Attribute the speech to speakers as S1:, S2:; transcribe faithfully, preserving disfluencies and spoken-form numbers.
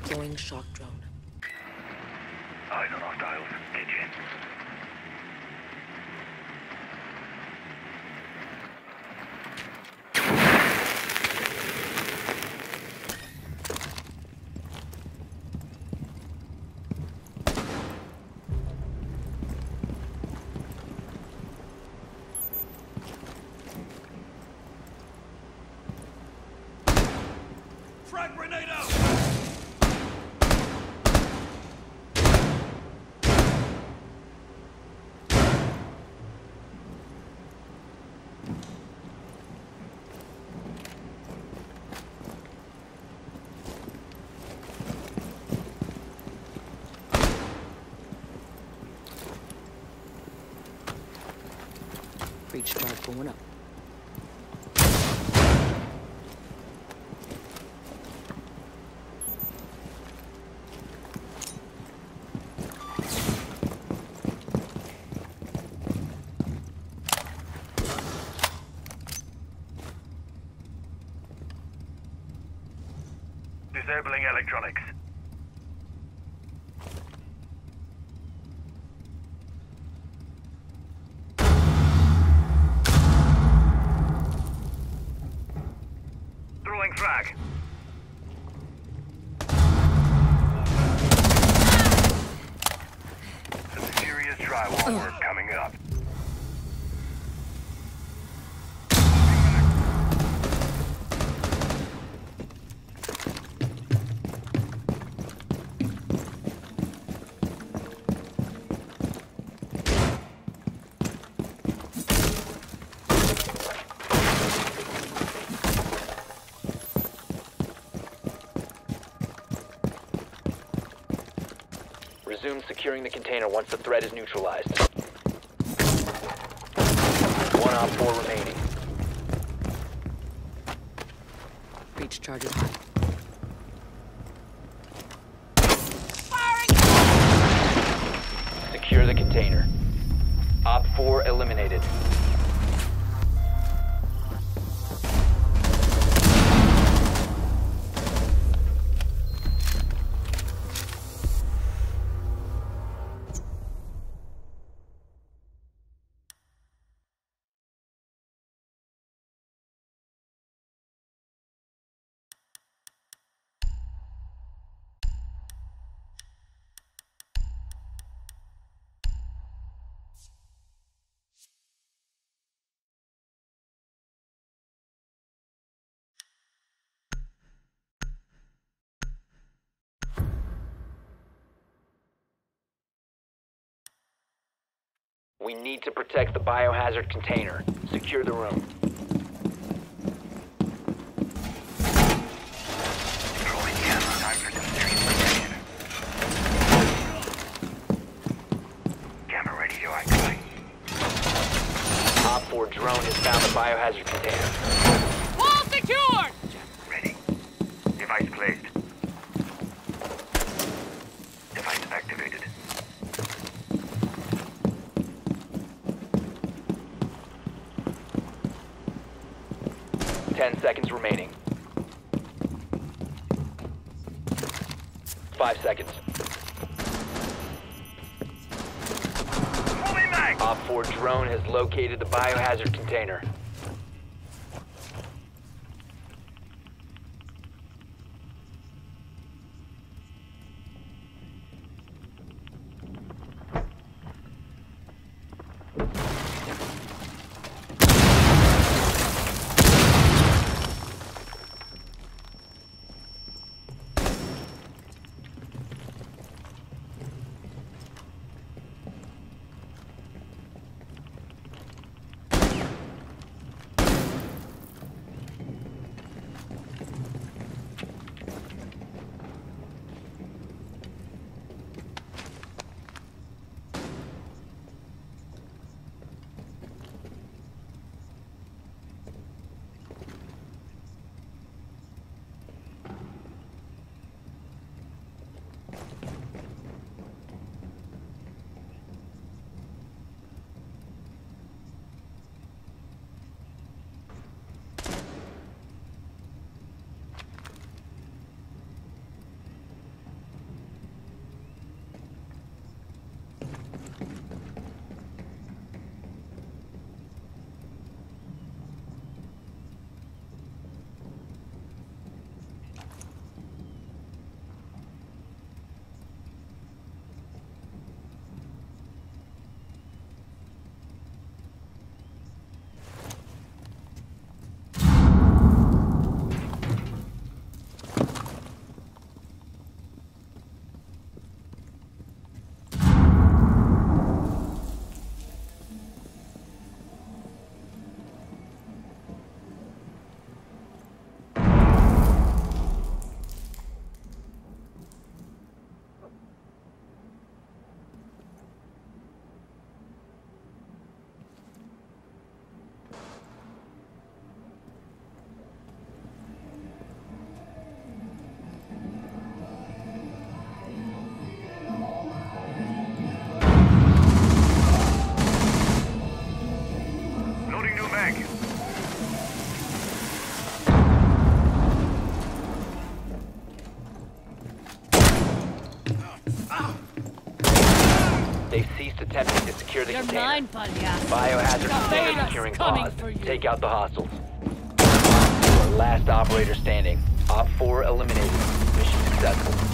S1: Deploying shock drone.
S2: Eyes on hostiles. Kitchen.
S3: Frag grenade out!
S1: Breach charge going up.
S2: Disabling electronics. Throwing frag. Some serious drywall work coming up.
S4: Resume securing the container once the threat is neutralized. One op four remaining.
S1: Breach charge is hot.
S4: Secure the container. Op four eliminated. We need to protect the biohazard container. Secure the room.
S2: Deploying camera. Time for some serious protection. Camera ready to activate.
S4: Op four drone has found the biohazard container.
S3: Wall secured!
S2: Ready. Device placed. Device activated.
S4: Ten seconds remaining. Five seconds.
S2: Moving back!
S4: Op four drone has located the biohazard container. They've ceased attempting to secure the
S3: You're
S4: container.
S3: mine, Palya.
S4: Biohazard container
S3: Beta's
S4: securing
S3: coming
S4: pause.
S3: for you.
S4: Take out the hostiles. Op four, last operator standing. Op four eliminated. Mission successful.